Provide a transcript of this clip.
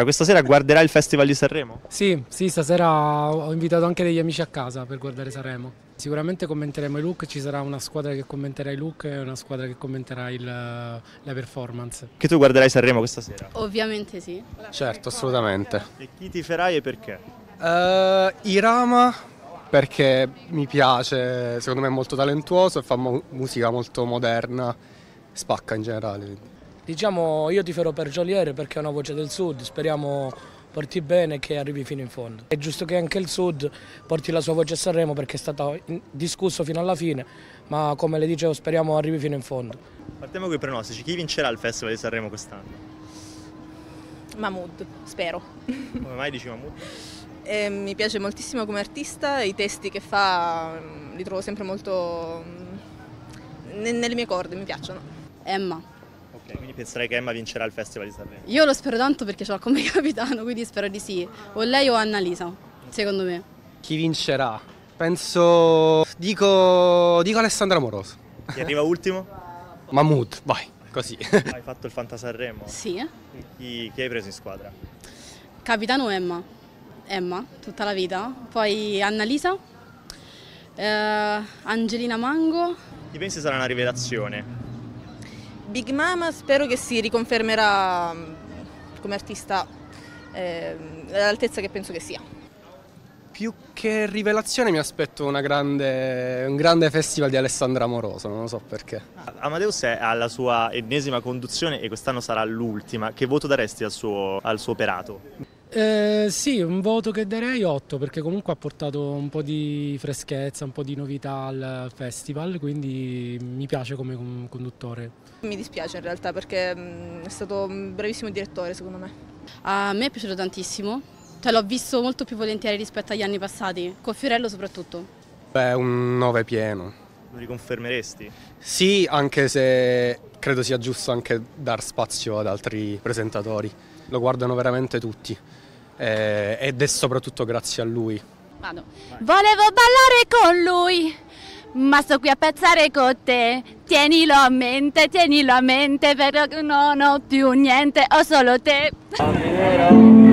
questa sera guarderai il Festival di Sanremo? Sì, stasera ho invitato anche degli amici a casa per guardare Sanremo. Sicuramente commenteremo i look, ci sarà una squadra che commenterà i look e una squadra che commenterà la performance. Che tu guarderai Sanremo questa sera? Ovviamente sì. Certo, assolutamente. E chi tiferai e perché? Irama perché mi piace, secondo me è molto talentuoso e fa musica molto moderna, spacca in generale. Diciamo, io tiferò per Geolier perché è una voce del Sud, speriamo porti bene e che arrivi fino in fondo. È giusto che anche il Sud porti la sua voce a Sanremo perché è stato discusso fino alla fine, ma come le dicevo speriamo arrivi fino in fondo. Partiamo con i pronostici, chi vincerà il Festival di Sanremo quest'anno? Mahmood, spero. Come mai dici Mahmood? Mi piace moltissimo come artista, i testi che fa li trovo sempre molto nelle mie corde, mi piacciono. Emma. Ok, quindi penserai che Emma vincerà il Festival di Sanremo? Io lo spero tanto perché ce l'ho come capitano, quindi spero di sì. O lei o Annalisa, secondo me. Chi vincerà? Penso... Dico Alessandra Amoroso. Chi arriva ultimo? Mahmood, vai, così. Hai fatto il Fantasanremo? Sì. Chi hai preso in squadra? Capitano Emma. Emma, tutta la vita. Poi Annalisa. Angelina Mango. Chi pensi sarà una rivelazione? Big Mama spero che si riconfermerà come artista all'altezza che penso che sia. Più che rivelazione mi aspetto un grande festival di Alessandra Amoroso, non lo so perché. Amadeus è alla sua ennesima conduzione e quest'anno sarà l'ultima. Che voto daresti al suo operato? Sì, un voto che darei 8 perché comunque ha portato un po' di freschezza, un po' di novità al festival, quindi mi piace come conduttore. Mi dispiace in realtà perché è stato un bravissimo direttore secondo me. A me è piaciuto tantissimo, cioè l'ho visto molto più volentieri rispetto agli anni passati, con Fiorello soprattutto. Beh, un 9 pieno. Lo riconfermeresti? Sì, anche se credo sia giusto anche dar spazio ad altri presentatori. Lo guardano veramente tutti ed è soprattutto grazie a lui. Vado. Volevo ballare con lui, ma sto qui a pezzare con te. Tienilo a mente, perché non ho più niente, ho solo te.